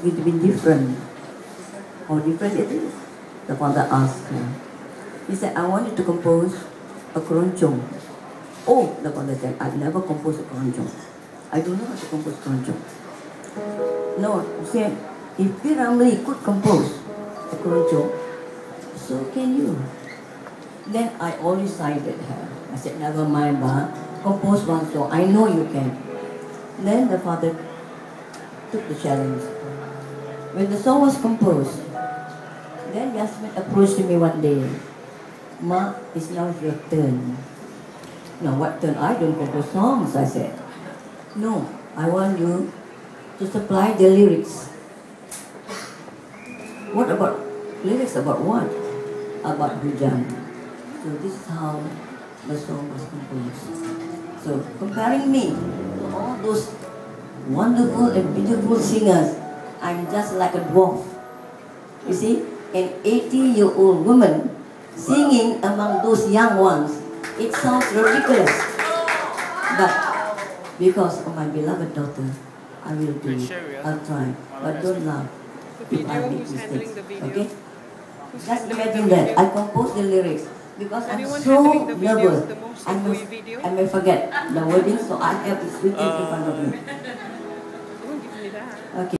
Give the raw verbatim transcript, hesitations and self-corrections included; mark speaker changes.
Speaker 1: will be different. How different it is? The father asked her. He said, I wanted to compose a keroncong. Oh, the father said, I've never composed a keroncong. I don't know how to compose keroncong. No, he said, if P. Ramlee could compose a keroncong, so can you. Then I always sided her. I said, never mind, Ba, compose one song. I know you can. Then the father took the challenge. When the song was composed, then Yasmin approached me one day. Ma, it's now your turn. No, what turn? I don't compose songs, I said. No, I want you to supply the lyrics. What about lyrics about what? About hujan. So this is how the song was composed. So comparing me to all those wonderful and beautiful singers, I'm just like a dwarf. You see, an eighty-year-old woman singing among those young ones, it sounds ridiculous. But because of my beloved daughter, I will do it. I'll try. But don't laugh if I make mistakes. Okay? Just imagine that. I composed the lyrics because I'm so nervous. I must, I may forget the wording, so I have it written in front of me. Okay.